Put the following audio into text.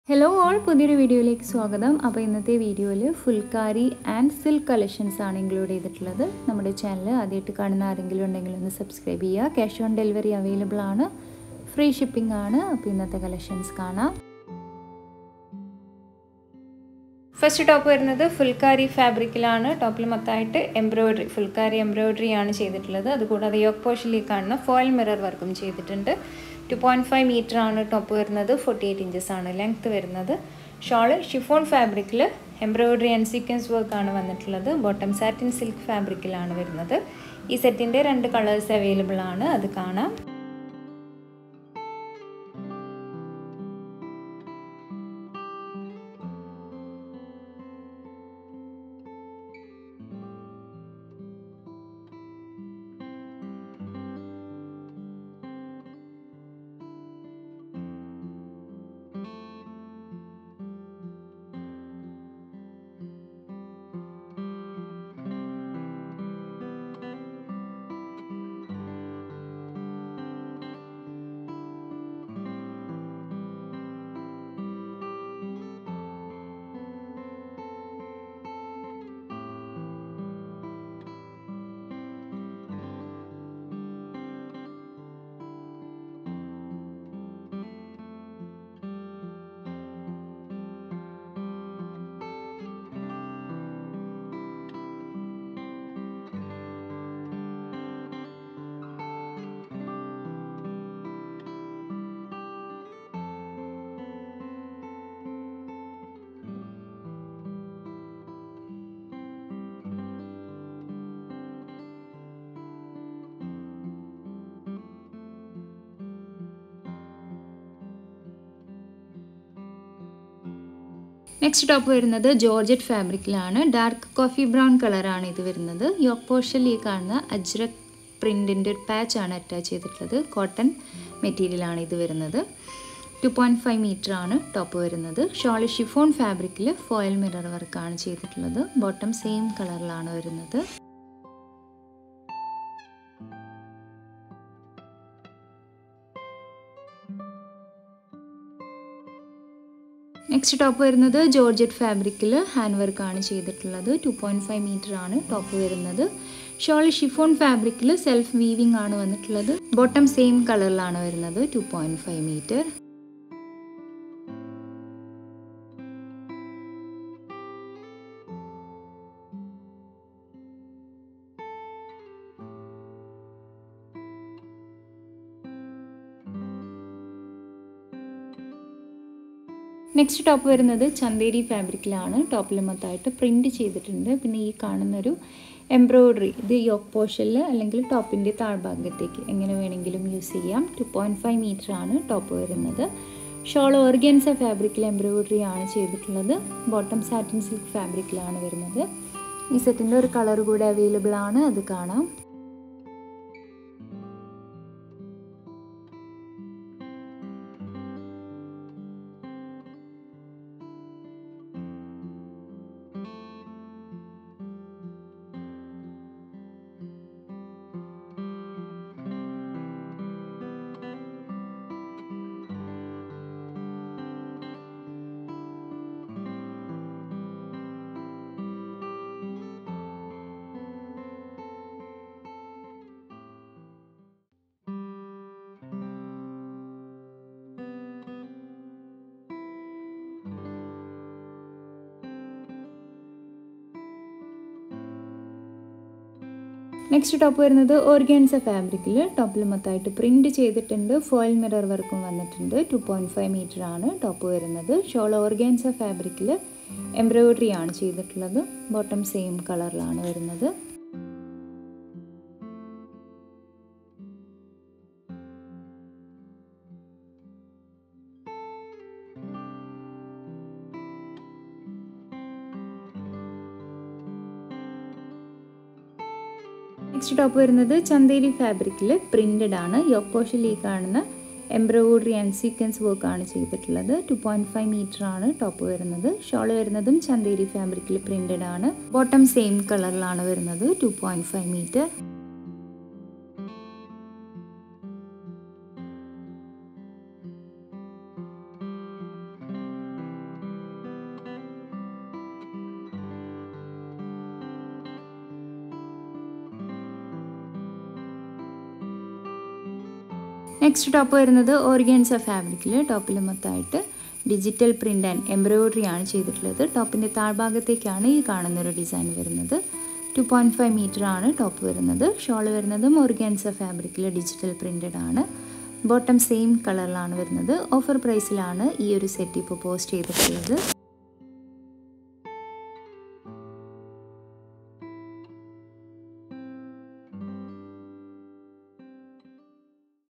Hello all, പുതിയൊരു വീഡിയോയിലേക്ക് സ്വാഗതം. അപ്പോൾ ഇന്നത്തെ വീഡിയോയിൽ ഫുൾക്കാരി ആൻഡ് സിൽക്ക് കളക്ഷൻസ് ആണ് ഇൻക്ലൂഡ് ചെയ്തിട്ടുള്ളത്. നമ്മുടെ ചാനൽ ആദ്യമായിട്ട് കാണുന്ന ആരെങ്കിലും ഉണ്ടെങ്കിൽ ഒന്ന് സബ്സ്ക്രൈബ് ചെയ്യുക. ക്യാഷ് ഓൺ ഡെലിവറി അവൈലബിൾ ആണ്, ഫ്രീ ഷിപ്പിംഗ് ആണ്. അപ്പോൾ ഇന്നത്തെ കളക്ഷൻസ് കാണാം. ഫസ്റ്റ് ടോപ്പ് വരുന്നത് ഫുൾക്കാരി ഫാബ്രിക്കിലാണ്. ടോപ്പിൽ മൊത്തമായിട്ട് എംബ്രോയിഡറി, ഫുൾക്കാരി എംബ്രോയിഡറി ആണ് ചെയ്തിട്ടുള്ളത്. അതുകൂടാതെ യോക്ക് പോർഷനിൽ കാണുന്ന ഫോയിൽ മിറർ വർക്കും ചെയ്തിട്ടുണ്ട്. 2.5 മീറ്റർ ആണ് ടോപ്പ് വരുന്നത്. 48 ഇഞ്ചസ് ആണ് ലെങ്ത് വരുന്നത്. ഷോള് ഷിഫോൺ ഫാബ്രിക്കിൽ എംബ്രോയിഡറി ആൻഡ് സീക്വൻസ് വർക്ക് ആണ് വന്നിട്ടുള്ളത്. ബോട്ടം സാറ്റിൻ സിൽക്ക് ഫാബ്രിക്കിലാണ് വരുന്നത്. ഈ സെറ്റിൻ്റെ 2 കളേഴ്സ് അവൈലബിൾ ആണ്, അത് കാണാം. നെക്സ്റ്റ് ടോപ്പ് വരുന്നത് ജോർജറ്റ് ഫാബ്രിക്കിലാണ്. ഡാർക്ക് കോഫി ബ്രൗൺ കളറാണ് ഇത് വരുന്നത്. യോക്ക് പോർഷനിൽ ഈ കാണുന്ന അജ്രക് പ്രിൻറ്റിൻ്റെ ഒരു പാച്ചാണ് അറ്റാച്ച് ചെയ്തിട്ടുള്ളത്. കോട്ടൺ മെറ്റീരിയലാണ് ഇത് വരുന്നത്. 2.5 മീറ്റർ ആണ് ടോപ്പ് വരുന്നത്. ഷോൾ ഷിഫോൺ ഫാബ്രിക്കിൽ ഫോയിൽ മിറർ വർക്കാണ് ചെയ്തിട്ടുള്ളത്. ബോട്ടം സെയിം കളറിലാണ് വരുന്നത്. നെക്സ്റ്റ് ടോപ്പ് വരുന്നത് ജോർജറ്റ് ഫാബ്രിക്കിൽ ഹാൻഡ് വർക്കാണ് ചെയ്തിട്ടുള്ളത്. 2.5 മീറ്റർ ആണ് ടോപ്പ് വരുന്നത്. ഷോൾ ഷിഫോൺ ഫാബ്രിക്കിൽ സെൽഫ് വീവിംഗ് ആണ് വന്നിട്ടുള്ളത്. ബോട്ടം സെയിം കളറിലാണ് വരുന്നത്. 2.5 മീറ്റർ. നെക്സ്റ്റ് ടോപ്പ് വരുന്നത് ചന്തേരി ഫാബ്രിക്കിലാണ്. ടോപ്പിൽ മൊത്തമായിട്ട് പ്രിൻറ്റ് ചെയ്തിട്ടുണ്ട്. പിന്നെ ഈ കാണുന്നൊരു എംബ്രോയിഡറി, ഇത് യോക്ക് പോർഷനിൽ അല്ലെങ്കിൽ ടോപ്പിൻ്റെ താഴ്ഭാഗത്തേക്ക് എങ്ങനെ വേണമെങ്കിലും യൂസ് ചെയ്യാം. 2.5 മീറ്റർ ആണ് ടോപ്പ് വരുന്നത്. ഷോൾ ഓർഗൻസ ഫാബ്രിക്കിൽ എംബ്രോയിഡറി ആണ് ചെയ്തിട്ടുള്ളത്. ബോട്ടം സാറ്റിൻ സിൽക്ക് ഫാബ്രിക്കിലാണ് വരുന്നത്. ഈ സെറ്റിൻ്റെ ഒരു കളർ കൂടെ അവൈലബിൾ ആണ്, അത് കാണാം. നെക്സ്റ്റ് ടോപ്പ് വരുന്നത് ഓർഗാൻസ ഫാബ്രിക്കിൽ. ടോപ്പിൽ മൊത്തമായിട്ട് പ്രിൻറ്റ് ചെയ്തിട്ടുണ്ട്. ഫോയിൽ മിറർ വർക്കും വന്നിട്ടുണ്ട്. 2.5 മീറ്റർ ആണ് ടോപ്പ് വരുന്നത്. ഷോൾ ഓർഗാൻസ ഫാബ്രിക്കിൽ എംബ്രോയിഡറി ആണ് ചെയ്തിട്ടുള്ളത്. ബോട്ടം സെയിം കളറിലാണ് വരുന്നത്. നെക്സ്റ്റ് ടോപ്പ് വരുന്നത് ചന്തേരി ഫാബ്രിക്കിൽ പ്രിൻറ്റഡ് ആണ്. യോക്ക് പോർഷനിൽ ഈ കാണുന്ന എംബ്രോയിഡറി ആൻഡ് സീക്വൻസ് വർക്ക് ആണ് ചെയ്തിട്ടുള്ളത്. 2.5 മീറ്റർ ആണ് ടോപ്പ് വരുന്നത്. ഷോൾ വരുന്നതും ചന്തേരി ഫാബ്രിക്കിൽ പ്രിൻറ്റഡ് ആണ്. ബോട്ടം സെയിം കളറിലാണ് വരുന്നത്. 2.5 മീറ്റർ. നെക്സ്റ്റ് ടോപ്പ് വരുന്നത് ഓർഗൻസ ഫാബ്രിക്കിൽ ടോപ്പിൽ മൊത്തമായിട്ട് ഡിജിറ്റൽ പ്രിൻ്റ് ആൻഡ് എംബ്രോയ്ഡറി ആണ് ചെയ്തിട്ടുള്ളത്. ടോപ്പിൻ്റെ താഴ്ഭാഗത്തേക്കാണ് ഈ കാണുന്നൊരു ഡിസൈൻ വരുന്നത്. 2.5 മീറ്റർ ആണ് ടോപ്പ് വരുന്നത്. ഷോൾ വരുന്നതും ഓർഗൻസ ഫാബ്രിക്കിൽ ഡിജിറ്റൽ പ്രിൻ്റഡ് ആണ്. ബോട്ടം സെയിം കളറിലാണ് വരുന്നത്. ഓഫർ പ്രൈസിലാണ് ഈ ഒരു സെറ്റ് ഇപ്പോൾ പോസ്റ്റ് ചെയ്തിട്ടുള്ളത്.